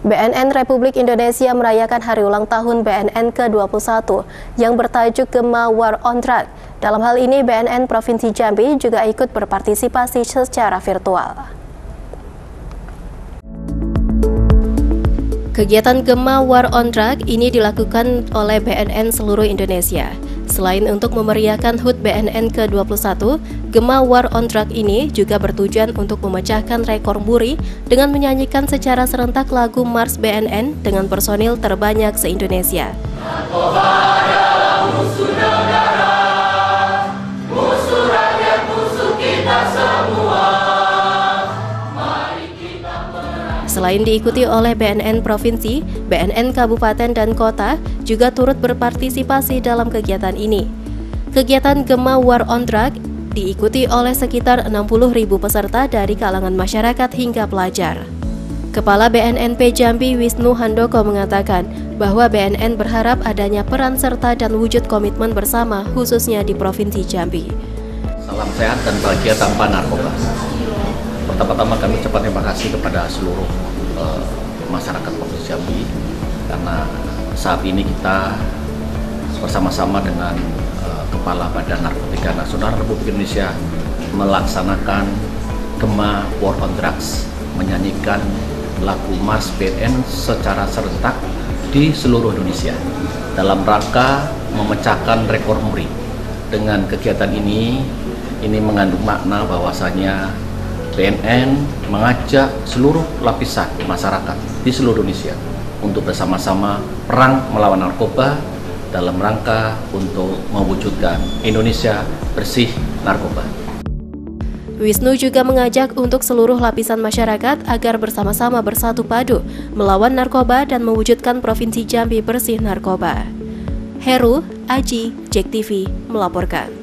BNN Republik Indonesia merayakan hari ulang tahun BNN ke-21 yang bertajuk Gema War on Track. Dalam hal ini, BNN Provinsi Jambi juga ikut berpartisipasi secara virtual. Kegiatan Gema War on Track ini dilakukan oleh BNN seluruh Indonesia. Selain untuk memeriahkan HUT BNN ke-21, Gema War on Track ini juga bertujuan untuk memecahkan rekor muri dengan menyanyikan secara serentak lagu Mars BNN dengan personil terbanyak se-Indonesia. Selain diikuti oleh BNN Provinsi, BNN Kabupaten dan Kota juga turut berpartisipasi dalam kegiatan ini. Kegiatan Gema War on Track diikuti oleh sekitar 60.000 peserta dari kalangan masyarakat hingga pelajar. Kepala BNNP Jambi Wisnu Handoko mengatakan bahwa BNN berharap adanya peran serta dan wujud komitmen bersama khususnya di Provinsi Jambi. Salam sehat dan bahagia tanpa narkoba. Pertama-tama kami ucapkan terima kasih kepada seluruh masyarakat Provinsi Jambi karena saat ini kita bersama-sama dengan Kepala Badan Narkotika Nasional Republik Indonesia melaksanakan Gema War on Drugs, menyanyikan lagu Mars BNN secara serentak di seluruh Indonesia dalam rangka memecahkan rekor muri. Dengan kegiatan ini mengandung makna bahwasanya BNN mengajak seluruh lapisan masyarakat di seluruh Indonesia untuk bersama-sama perang melawan narkoba dalam rangka untuk mewujudkan Indonesia bersih narkoba. Wisnu juga mengajak untuk seluruh lapisan masyarakat agar bersama-sama bersatu padu melawan narkoba dan mewujudkan Provinsi Jambi bersih narkoba. Heru, Aji, JEK TV melaporkan.